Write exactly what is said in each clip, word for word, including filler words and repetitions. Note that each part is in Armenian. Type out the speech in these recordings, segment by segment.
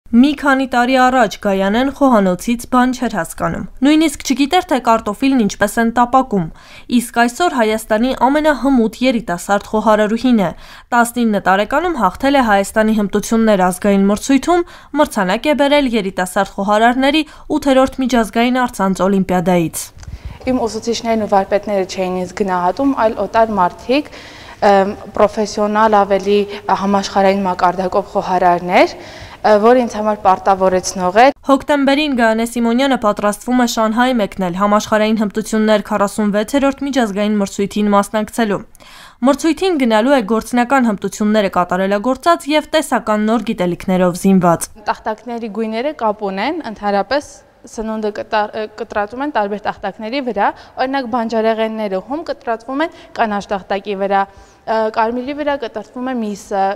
Մի քանի տարի առաջ Գայանեն խոհանոցից բան չէր հասկանում, նույնիսկ չգիտեր, թե կարտոֆիլն ինչպես են տապակում, իսկ այսօր Հայաստանի ամենահմուտ երիտասարդ խոհարարուհին է, տասնինը տարեկանում հաղթել է Հայաստանի հմտություններ ազգային մրցույթում, մրցանակ է բերել երիտասարդ խոհարարների ութերորդ միջազգային առցանց օլիմպիադայից։ Իմ ուսուցիչներն ու վարպետները չէին ինձ գնահատում, այլ օտար մարդիկ, պրոֆեսիոնալ ավելի համաշխարհային մակարդակով խոհարարներ, որ ինձ համար պարտավորեցնող է։ Հոկտեմբերին Գայանե Սիմոնյանը պատրաստվում է Շանհայ մեկնել համաշխարհային հմտություններ քառասունվեցերորդ միջազգային մրցույթին մասնակցելու։ Մրցույթին գնալու է գործնական հմտությունները կատարելագործած եւ տեսական նոր գիտելիքներով զինված։ Տախտակների գույները կապ ունեն, ընդհանրապես սնունդը կտրատվում են տարբեր տախտակների վրա, օրինակ բանջարեղենները հում կտրատվում են կանաչ տախտակի վրա, կարմիրի վրա կտրատվում է միսը,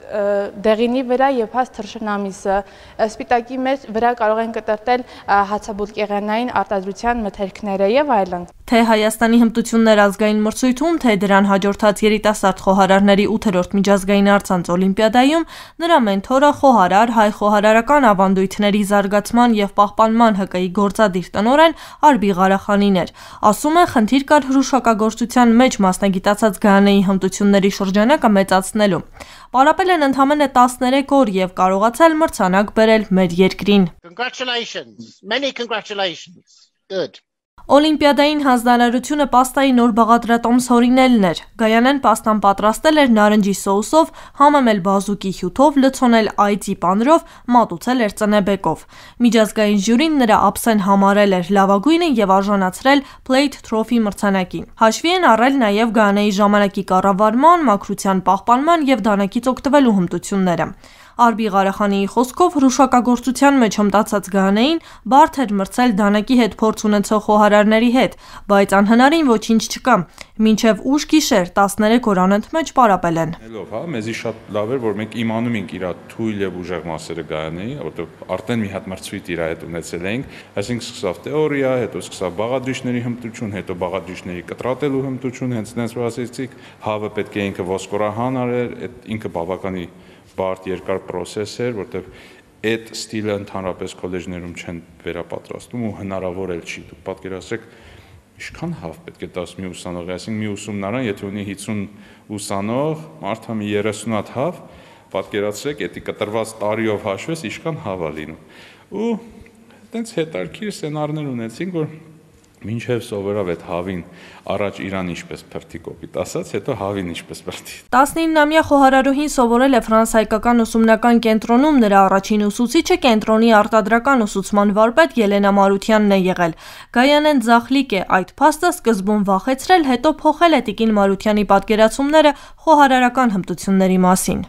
դեղինի վրա եւ հաս թռչնամիսը, սպիտակի վրա կարող են կտրտել հացաբուլկեղենային արտադրության մթերքները եւ այլն։ Թե Հայաստանի հմտություններ ազգային մրցույթում, թե դրան հաջորդած երիտասարդ խոհարարների ութերորդ միջազգային առցանց օլիմպիադայում նրա մենթորը խոհարար հայ խոհարարական ավանդույթների զարգացման եւ պահպանման ՀԿ-ի գործադիր տնօրեն Արբի Ղարախանին էր։ Ասում է, խնդիր կար հրուշակագործության մեջ մասնագիտացած Գայանեի հմտությունների շրջանակը մեծացնելու։ Պարապել են ընդամենը տասներեք օր եւ կարողացել մրցանակ բերել մեր երկրին։ Congratulations. Many congratulations. Good. Օլիմպիադային հանձնարարությունը պաստայի նոր բաղադրատոմս հորինելն էր։ Գայանեն պաստան պատրաստել էր նարնջի սոուսով, համեմել բազուկի հյութով, լցոնել այծի պանրով, մատուցել էր ծնեբեկով։ Միջազգային ժյուրին նրա ափսեն համարել էր լավագույնը եւ արժանացրել Plate Trophy մրցանակին։ Հաշվի են առել նաեւ Գայանեի ժամանակի կառավարման, մաքրության պահպանման եւ դանակից օգտվելու հմտությունները։ Արբի Ղարախանիի խոսքով հրուշակագործության մեջ հմտացած Գայանեին բարդ էր մրցել դանակի հետ փորձ ունեցող խոհարարների հետ, բայց անհնարին ոչինչ չկա։ Մինչև ուշ գիշեր տասներեք օր անընդմեջ պարապել են։ Հա, մեզի շատ լավ էր, որ մենք իմանում ենք իր թույլ եւ ուժեղ մասերը Գայանեի, որովհետեւ արդեն մի հատ մրցույթ իր հետ ունեցել ենք, այսինքն սկսավ թեորիա, հետո սկսավ բաղադրիչների հմտություն, հետո բաղադրիչների կտրատելու հմտություն, հենց այնպես որ ասեցիք, հավը պետք է ինքը ոսկորահան արեր, այդ ինքը բավականի բարդ երկար process էր, որտեղ այդ ստիլը ընդհանրապես քոլեջներում չեն վերապատրաստում ու հնարավոր էլ չի։ Դուք պատկերացրեք, ինչքան հավ պետք է տաս մի ուսանողի, այսինքն մի ուսումնարան, եթե ունի հիսուն ուսանող, մարդը մի երեսուն հատ հավ, պատկերացրեք, դա կտրված տարիով հաշվես, ինչքան հավ է լինում։ Ու այտենց հետարքիր սցենարներ ունեցինք, որ մինչև սովորավ այդ հավին առաջ իրան ինչպես փրթի կոպիտ ասած, հետո հավին ինչպես փրթի։ տասնինամյա խոհարարուհին սովորել է ֆրանսիական ուսումնական կենտրոնում, նրա առաջին ուսուցիչը կենտրոնի արտադրական ուսուցման վարպետ Ելենա Մարությանն է եղել։ Գայանեն ձախլիկ է, այդ փաստը սկզբում վախեցրել, հետո փոխել է տիկին Մարությանի պատկերացումները խոհարարական հմտությունների մասին։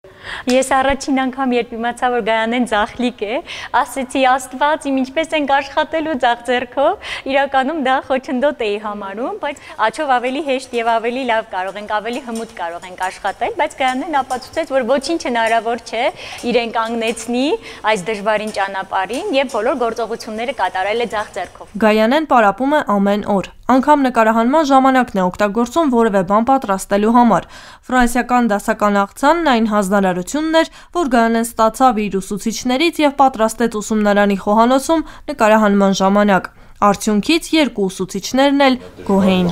Ես առաջին անգամ երբ իմացա, որ Գայանեն ձախլիկ է, ասեցի Աստված, իմ ինչպես ենք աշխատելու ձախ ձեռքով, իրականում դա խոչընդոտ էի համարում, բայց աչով ավելի հեշտ եւ ավելի լավ կարող ենք, ավելի հմուտ կարող ենք աշխատել, բայց Գայանեն ապացուցեց, որ ոչինչ հնարավոր չէ իրեն կանգնեցնի այս դժվարին ճանապարհին եւ բոլոր գործողությունները կատարել է ձախ ձեռքով։ Գայանեն պարապում է ամեն օր, անգամ նկարահանման ժամանակն է օգտագործում որևէ բան պատրաստելու համար։ Ֆրանսիական դասական աղցանն այն հանձնարարությունն էր, որ Գայանեն ստացավ իր ուսուցիչներից եւ պատրաստեց ուսումնարանի խոհանոցում նկարահանման ժամանակ։ Արդյունքից երկու ուսուցիչներն էլ գոհ էին։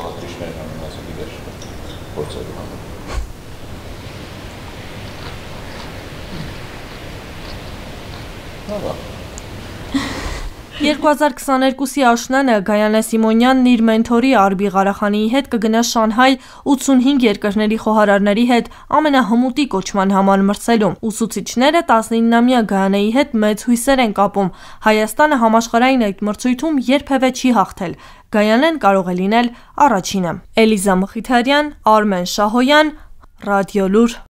երկու հազար քսաներկուսի աշնանը Գայանե Սիմոնյանն իր մենթորի Արբի Ղարախանիի հետ կգնա Շանհայ ութսունհինգ երկրների խոհարարների հետ ամենահմուտի կոչման համար մրցելու։ Ուսուցիչները տասնինամյա Գայանեի հետ մեծ հույսեր են կապում։ Հայաստանը համաշխարհային այդ մրցույթում երբևէ չի հաղթել։ Գայանեն կարող է լինել առաջինը։ Էլիզա Մխիթարյան, Արմեն Շահոյան, Ռադիոլուր։